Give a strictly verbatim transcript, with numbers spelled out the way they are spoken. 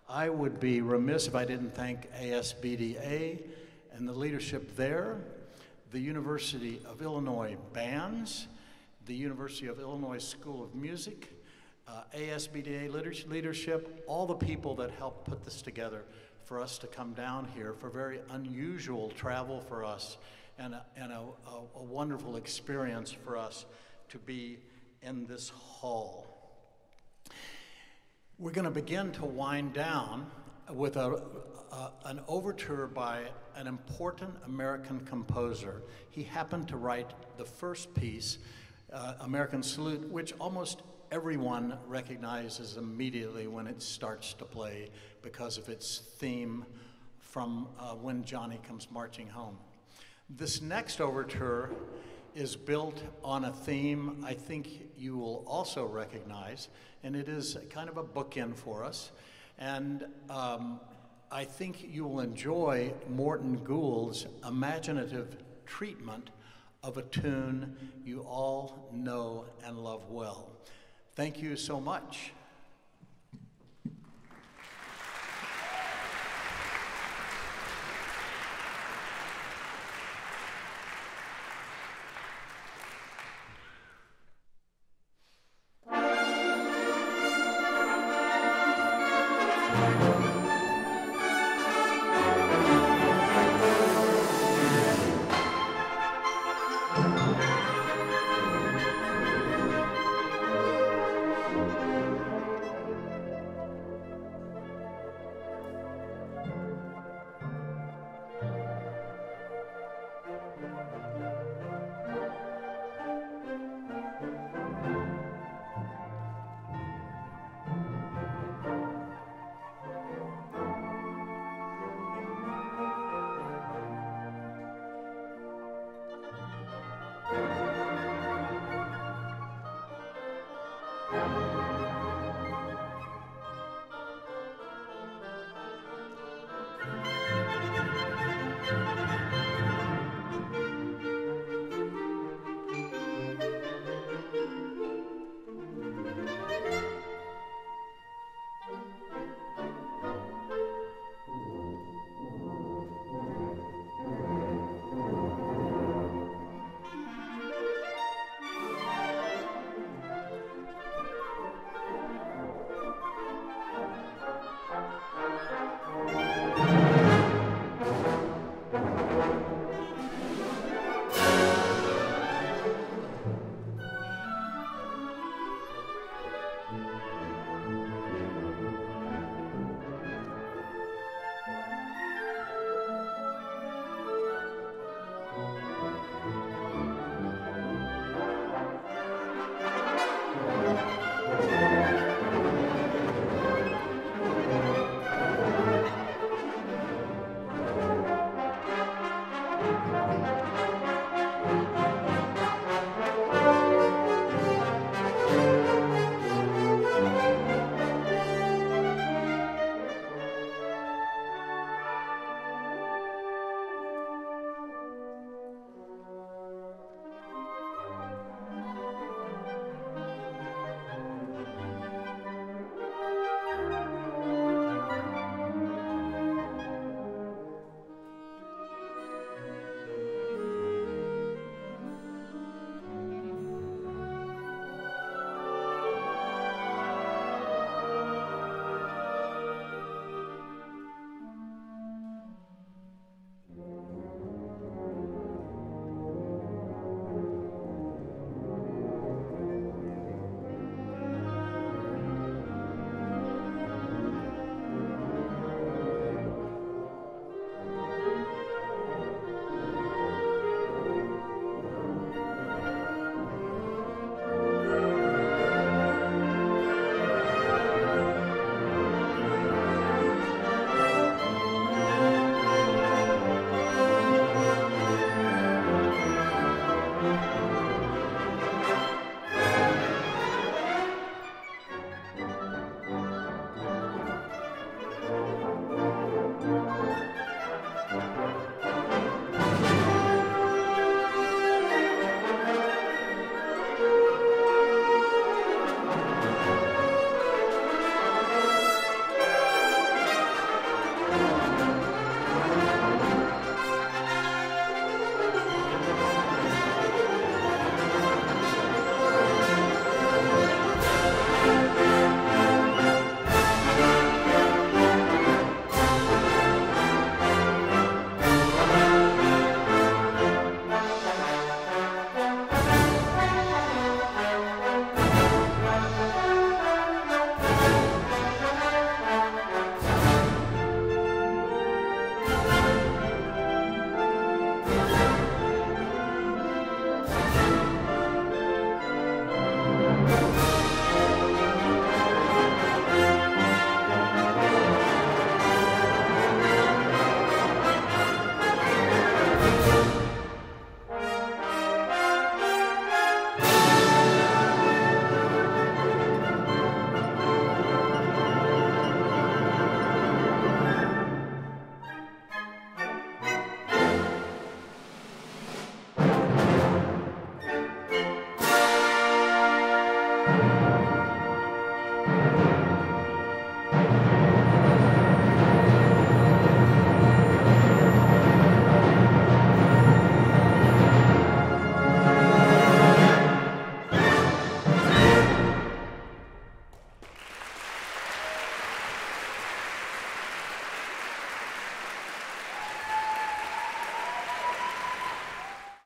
I would be remiss if I didn't thank A S B D A and the leadership there, the University of Illinois Bands, the University of Illinois School of Music, uh, A S B D A leadership, all the people that helped put this together for us to come down here for very unusual travel for us and a, and a, a, a wonderful experience for us to be in this hall. We're going to begin to wind down with a, a, an overture by an important American composer. He happened to write the first piece, uh, American Salute, which almost everyone recognizes immediately when it starts to play because of its theme from uh, When Johnny Comes Marching Home. This next overture is built on a theme I think you will also recognize, and it is kind of a bookend for us. And um, I think you will enjoy Morton Gould's imaginative treatment of a tune you all know and love well. Thank you so much.